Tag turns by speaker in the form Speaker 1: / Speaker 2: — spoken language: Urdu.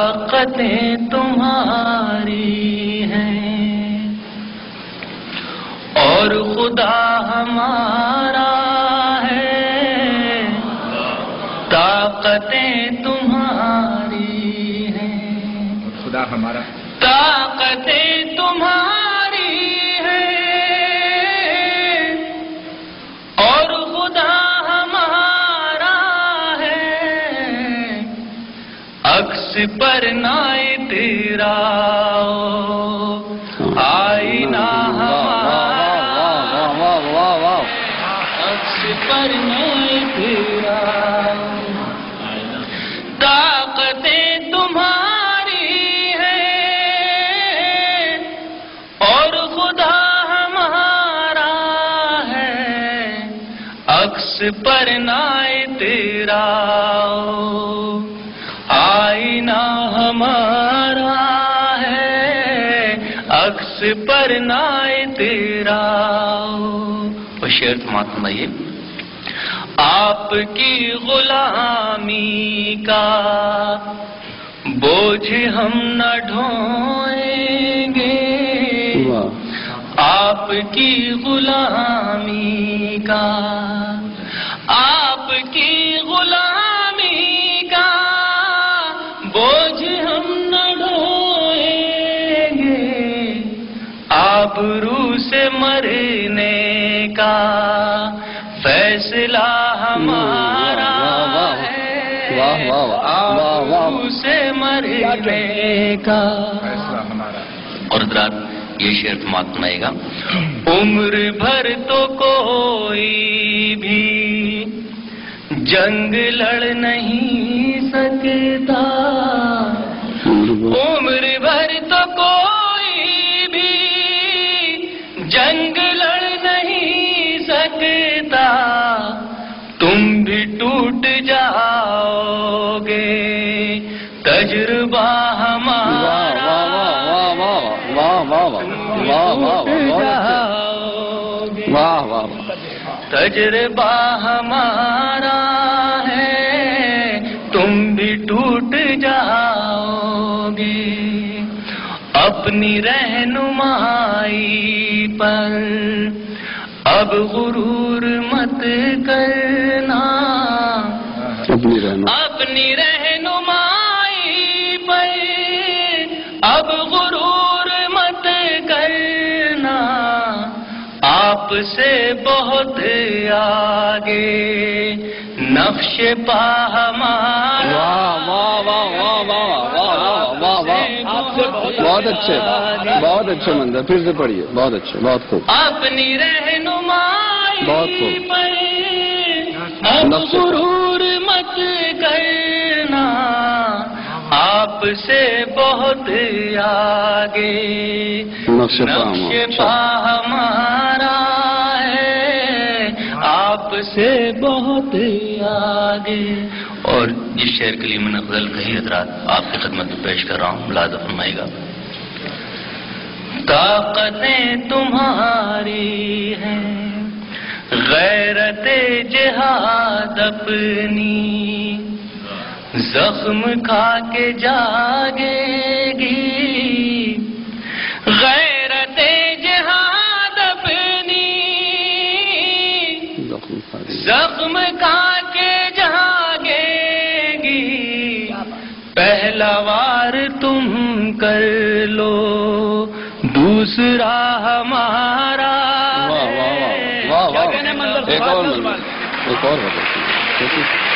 Speaker 1: طاقتیں تمہاری ہیں اور خدا ہمارا ہے، طاقتیں تمہاری ہیں،
Speaker 2: خدا ہمارا،
Speaker 1: طاقتیں تمہاری ہیں اور خدا ہمارا ہے، عکس پر نہ تیرا آئینہ ہمارا، عکس پر نہ تیرا، طاقتیں تمہاری ہیں اور خدا ہمارا ہے، عکس پر نہ تیرا آئینہ ہمارا ہے، عکس پر نہ تیرا۔ وہ شعر سماعت فرمائیے۔ آپ کی غلامی کا بوجھ ہم نہ ڈھوئیں گے، آپ کی غلامی کا، آپ کی غلامی کا بوجھ ہم نہ ڈھوئیں گے، آبرو سے مرنے کا فیصلہ ہمارا ہے، آبرو سے مرنے کا
Speaker 2: فیصلہ ہمارا۔
Speaker 1: اور حضرات یہ شعر سماعت سنائے گا۔ عمر بھر تو کوئی بھی جنگ لڑ نہیں سکتا، عمر بھر تو کوئی بھی جنگ لڑ نہیں سکتا، تم بھی ٹوٹ جاؤ گے تجربہ ہمارا، تجربہ ہمارا ہے، تم بھی ٹوٹ جاؤ گے، اپنی رہنمائی پر اب غرور مت کرنا، اپنی رہنمائی پر اب غرور مت کرنا، آپ سے بہت آگے نقش پا ہمارا،
Speaker 3: بہت اچھے، بہت اچھے منظر، پھر سے پڑھیے، بہت اچھے، بہت خوب۔
Speaker 1: اپنی رہنمائی
Speaker 3: بہت خوب۔
Speaker 1: پر اب غرور مت کرنا، آپ سے بہت آگے
Speaker 3: نقش
Speaker 1: پا ہمارا ہے، آپ سے بہت آگے۔ اور جس شعر کے لیے میں نے غزل کہی حضرات آپ کی خدمت میں پیش کر رہا ہوں، ملاحظہ فرمائے گا۔ طاقتیں تمہاری ہیں، غیرت جہاد اپنی زخم کھا کے جاگے گی، غیرت جہاد اپنی زخم کھا کے جاگے گی، پہلا وار تم کر لو دوسرا ہمارا
Speaker 3: ایک اور